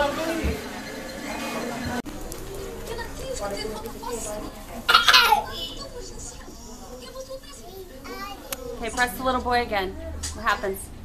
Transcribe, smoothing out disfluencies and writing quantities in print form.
Okay, press the little boy again. What happens?